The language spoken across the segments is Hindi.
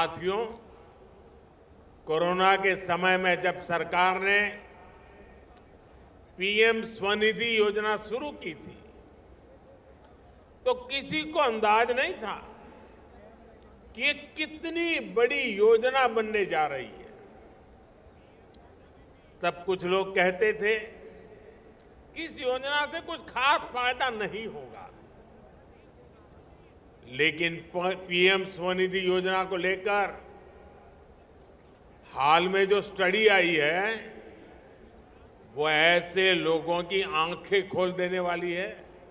साथियों, कोरोना के समय में जब सरकार ने पीएम स्वनिधि योजना शुरू की थी तो किसी को अंदाज नहीं था कि ये कितनी बड़ी योजना बनने जा रही है। तब कुछ लोग कहते थे कि इस योजना से कुछ खास फायदा नहीं होगा, लेकिन पीएम स्वनिधि योजना को लेकर हाल में जो स्टडी आई है वो ऐसे लोगों की आंखें खोल देने वाली है।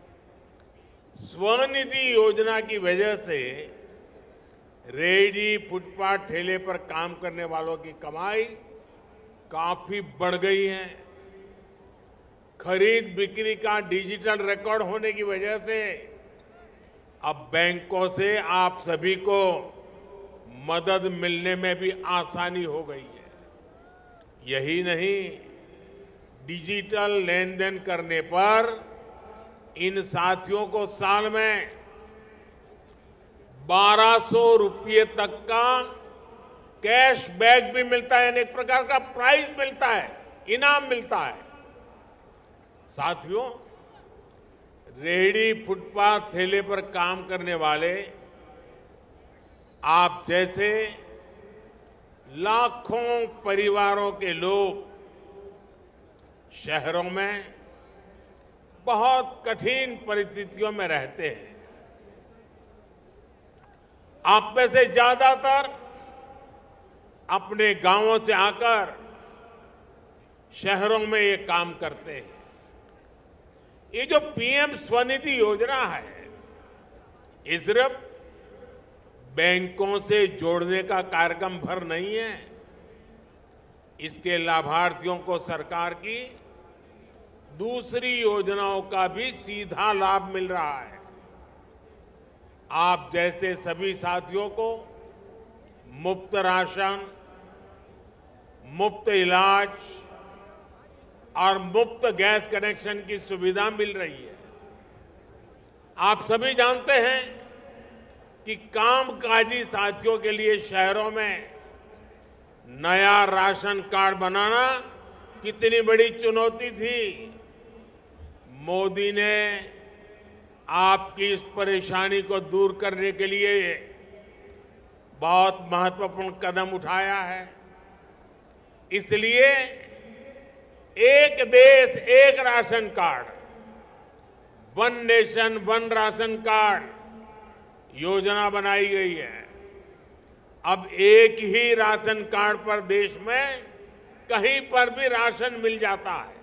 स्वनिधि योजना की वजह से रेहड़ी फुटपाथ ठेले पर काम करने वालों की कमाई काफी बढ़ गई है। खरीद बिक्री का डिजिटल रिकॉर्ड होने की वजह से अब बैंकों से आप सभी को मदद मिलने में भी आसानी हो गई है। यही नहीं, डिजिटल लेन देन करने पर इन साथियों को साल में 1200 रुपये तक का कैश बैक भी मिलता है, यानी एक प्रकार का प्राइज मिलता है, इनाम मिलता है। साथियों, रेहड़ी फुटपाथ ठेले पर काम करने वाले आप जैसे लाखों परिवारों के लोग शहरों में बहुत कठिन परिस्थितियों में रहते हैं। आप में से ज्यादातर अपने गांवों से आकर शहरों में ये काम करते हैं। ये जो पीएम स्वनिधि योजना है, ये सिर्फ बैंकों से जोड़ने का कार्यक्रम भर नहीं है। इसके लाभार्थियों को सरकार की दूसरी योजनाओं का भी सीधा लाभ मिल रहा है। आप जैसे सभी साथियों को मुफ्त राशन, मुफ्त इलाज और मुफ्त गैस कनेक्शन की सुविधा मिल रही है। आप सभी जानते हैं कि कामकाजी साथियों के लिए शहरों में नया राशन कार्ड बनाना कितनी बड़ी चुनौती थी। मोदी ने आपकी इस परेशानी को दूर करने के लिए बहुत महत्वपूर्ण कदम उठाया है। इसलिए एक देश एक ration card, one nation one ration card योजना बनाई गई है। अब एक ही राशन कार्ड पर देश में कहीं पर भी राशन मिल जाता है।